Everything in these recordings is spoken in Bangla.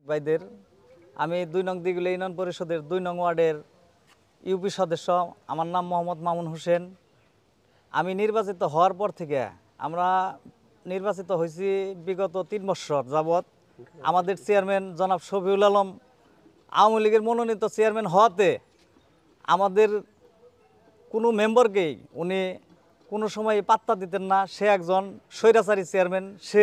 ভাইদের আমি ২ নং দিঘুলিয়া ইউনিয়ন পরিষদের ২ নং ওয়ার্ডের ইউপি সদস্য। আমার নাম মোহাম্মদ মামুন হোসেন। আমি নির্বাচিত হওয়ার পর থেকে আমরা নির্বাচিত হয়েছি বিগত ৩ বছর যাবৎ। আমাদের চেয়ারম্যান জনাব শফিউল আলম আওয়ামী লীগের মনোনীত চেয়ারম্যান হওয়াতে আমাদের কোনো মেম্বারকেই উনি কোনো সময় পাত্তা দিতেন না। সে একজন স্বৈরাচারী চেয়ারম্যান।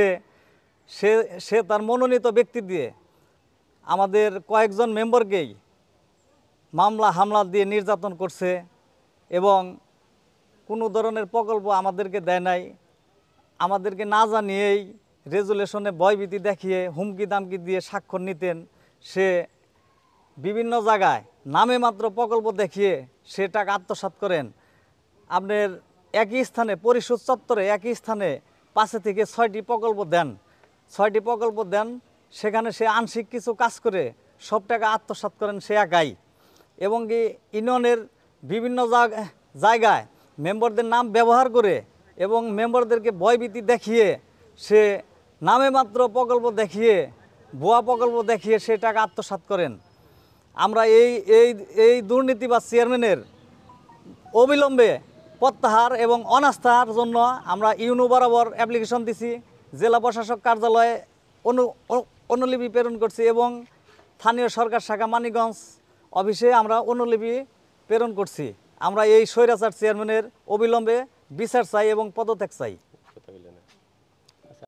সে তার মনোনীত ব্যক্তি দিয়ে আমাদের কয়েকজন মেম্বারকেই মামলা হামলা দিয়ে নির্যাতন করছে এবং কোনো ধরনের প্রকল্প আমাদেরকে দেয় নাই। আমাদেরকে না জানিয়েই রেজুলেশনে ভয়ভীতি দেখিয়ে হুমকি দামকি দিয়ে স্বাক্ষর নিতেন। সে বিভিন্ন জায়গায় নামে মাত্র প্রকল্প দেখিয়ে সে টাকা আত্মসাৎ করেন। আপনার একই স্থানে পরিষদ চত্বরে একই স্থানে ৫ থেকে ৬টি প্রকল্প দেন। ৬টি প্রকল্প দেন, সেখানে সে আংশিক কিছু কাজ করে সব টাকা আত্মসাৎ করেন সে একাই। এবং কি ইউনিয়নের বিভিন্ন জায়গায় মেম্বারদের নাম ব্যবহার করে এবং মেম্বারদেরকে ভয়ভীতি দেখিয়ে সে নামে মাত্র প্রকল্প দেখিয়ে ভুয়া প্রকল্প দেখিয়ে সে টাকা আত্মসাৎ করেন। আমরা এই দুর্নীতিবাজ চেয়ারম্যানের অবিলম্বে প্রত্যাহার এবং অনাস্থার জন্য আমরা ইউনো বরাবর অ্যাপ্লিকেশন দিছি, জেলা প্রশাসক কার্যালয়ে অনুলিপি প্রেরণ করছি এবং স্থানীয় সরকার শাখা মানিকগঞ্জ অফিসে আমরা অনুলিপি প্রেরণ করছি। আমরা এই স্বৈরাচার চেয়ারম্যানের অবিলম্বে বিচার চাই এবং পদত্যাগ চাই।